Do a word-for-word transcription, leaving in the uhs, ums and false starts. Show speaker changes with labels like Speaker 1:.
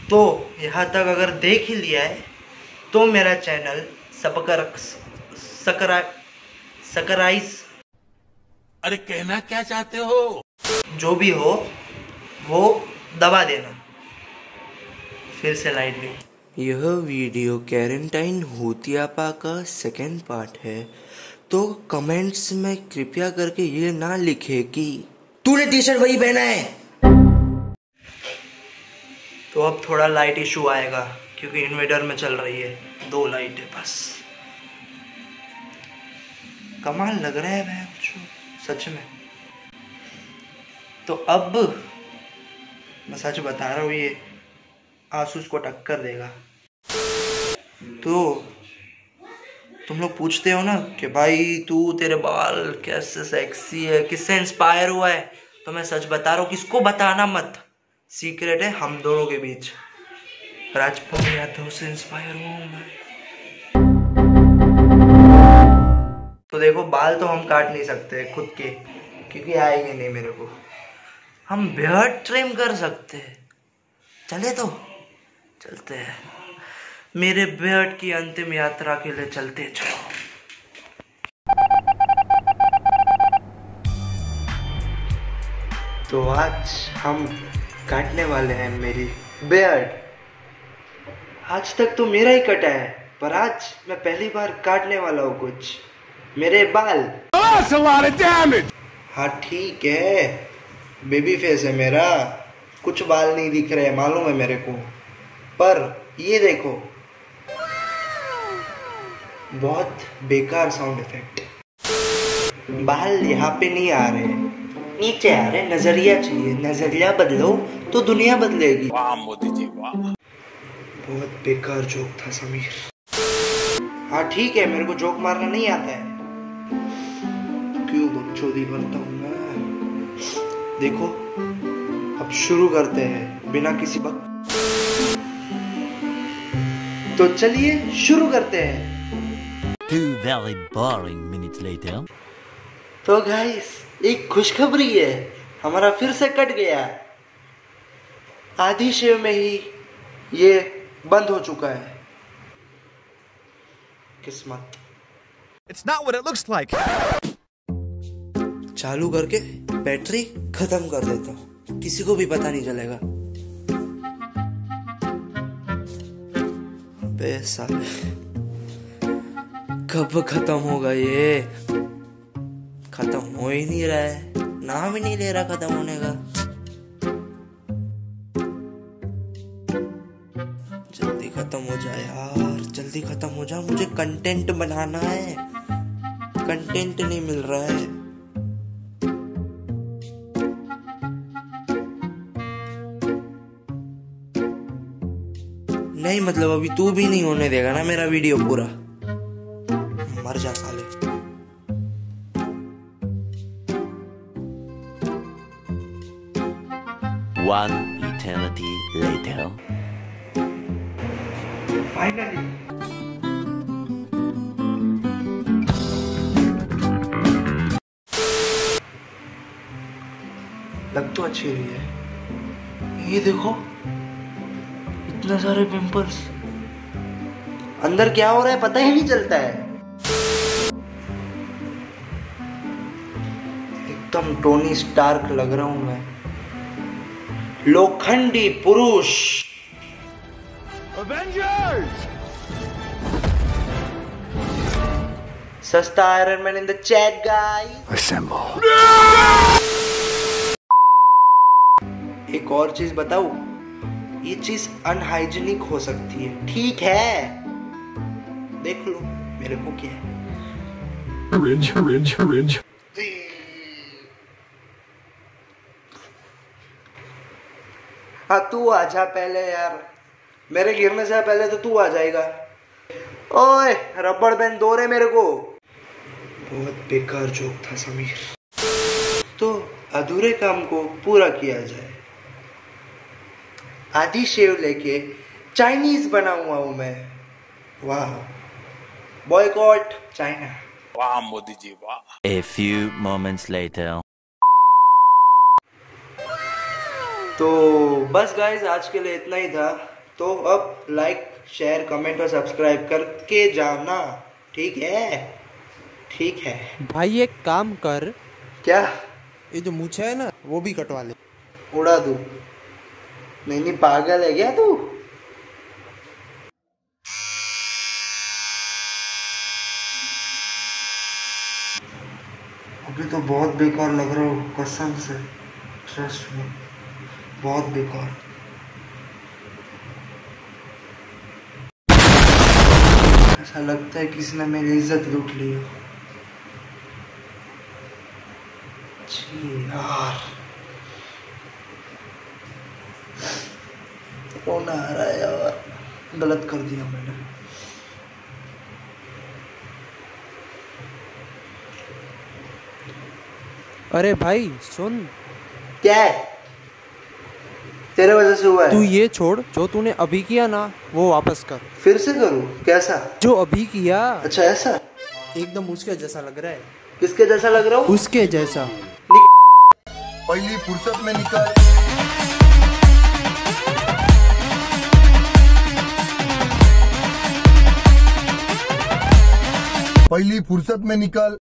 Speaker 1: तो यहाँ तक अगर देख ही लिया है तो मेरा चैनल सबकर सकरा सकराइज
Speaker 2: अरे कहना क्या चाहते हो,
Speaker 1: जो भी हो वो दबा देना। फिर से लाइट गई। यह वीडियो कैरेंटाइन होतियापा का सेकेंड पार्ट है, तो कमेंट्स में कृपया करके ये ना लिखे कि तूने टी शर्ट वही पहना है। तो अब थोड़ा लाइट इशू आएगा क्योंकि इन्वर्टर में चल रही है, दो लाइट है बस। कमाल लग रहा है भाई कुछ सच में। तो अब मैं सच बता रहा हूँ, ये आसूस को टक्कर देगा। तो तुम लोग पूछते हो ना कि भाई तू तेरे बाल कैसे सेक्सी है, किससे इंस्पायर हुआ है, तो मैं सच बता रहा हूँ, किसको बताना मत, सीक्रेट है हम दोनों के बीच। राजपूत यादव से इंस्पायर हुआ हूँ मैं। तो देखो बाल तो हम काट नहीं सकते खुद के क्योंकि आएंगे नहीं मेरे को। हम बियर्ड ट्रिम कर सकते हैं, चले तो चलते हैं। मेरे बियर्ड की अंतिम यात्रा के लिए चलते चलो। तो आज हम काटने वाले हैं मेरी बियर्ड। आज तक तो मेरा ही कटा है, पर आज मैं पहली बार काटने वाला हूँ कुछ मेरे बाल। हाँ ठीक है, बेबी फेस है मेरा, कुछ बाल नहीं दिख रहे मालूम है मेरे को, पर ये देखो बहुत बेकार साउंड इफेक्ट। बाल यहाँ पे नहीं आ रहे, नीचे आ रहे। नजरिया चाहिए, नजरिया बदलो तो दुनिया बदलेगी।
Speaker 2: वाह मोदी जी वाह।
Speaker 1: बहुत बेकार जोक था समीर। हाँ ठीक है, मेरे को जोक मारना नहीं आता है, क्यों बकचोदी बनता हूँ मैं। देखो अब शुरू करते हैं बिना किसी बक। तो चलिए शुरू करते हैं।
Speaker 3: Two very boring minutes later.
Speaker 1: तो गाइस एक खुशखबरी है, हमारा फिर से कट गया। आधी शेव में ही ये बंद हो चुका है। किस्मत।
Speaker 4: It's not what it looks like.
Speaker 1: चालू करके बैटरी खत्म कर देता हूँ, किसी को भी पता नहीं चलेगा। बे साले कब खत्म होगा ये? खत्म हो ही नहीं रहा है, नाम ही नहीं ले रहा खत्म होने का। जल्दी खत्म हो जाए यार, जल्दी खत्म हो जाए, मुझे कंटेंट बनाना है, कंटेंट नहीं मिल रहा है। नहीं मतलब अभी तू भी नहीं होने देगा ना मेरा वीडियो पूरा, मर जा साले।
Speaker 3: One eternity later.
Speaker 1: फाइनली लग तो अच्छी रही है। ये देखो इतने सारे पिंपल्स, अंदर क्या हो रहा है पता ही नहीं चलता है। एकदम टोनी स्टार्क लग रहा हूं मैं, लोखंडी पुरुष।
Speaker 4: Avengers!
Speaker 1: सस्ता Iron Man in the chat guys.
Speaker 4: Assemble.
Speaker 1: एक और चीज बताऊं, ये चीज अनहाइजीनिक हो सकती है, ठीक है? देख लो मेरे को क्या है।
Speaker 4: Orange, orange, orange.
Speaker 1: हाँ तू आजा पहले यार, मेरे गिरने से पहले तो तू आ जाएगा। ओए रबड़ बैंड दो रे मेरे को। बहुत बेकार जोक था समीर। तो अधूरे काम को पूरा किया जाए। आधी शेव लेके चाइनीज बना हुआ हूं मैं। वाह, बॉयकॉट चाइना।
Speaker 2: वाह मोदी जी वाह।
Speaker 3: A few moments later.
Speaker 1: तो बस गाइस आज के लिए इतना ही था। तो अब लाइक शेयर कमेंट और सब्सक्राइब करके जाना, ठीक है? ठीक है
Speaker 5: भाई एक काम कर,
Speaker 1: क्या?
Speaker 5: ये जो मूछा है ना वो भी कटवा ले।
Speaker 1: उड़ा दूं? नहीं नहीं, पागल है क्या तू? अभी तो बहुत बेकार लग रहा हूँ कसम से, ट्रस्ट में, बहुत बेकार। ऐसा लगता है किसी ने मेरी इज्जत लूट ली है। छी यार, कौन आ रहा है यार? गलत कर दिया मैंने।
Speaker 5: अरे भाई सुन,
Speaker 1: क्या है? तेरे वजह से हुआ है।
Speaker 5: तू ये छोड़, जो तूने अभी किया ना वो वापस कर।
Speaker 1: फिर से करूं? कैसा?
Speaker 5: जो अभी किया।
Speaker 1: अच्छा ऐसा?
Speaker 5: एकदम उसके जैसा लग रहा है।
Speaker 1: किसके जैसा लग रहा हूँ?
Speaker 5: उसके जैसा।
Speaker 6: पहली फुर्सत में निकल पहली फुर्सत में निकल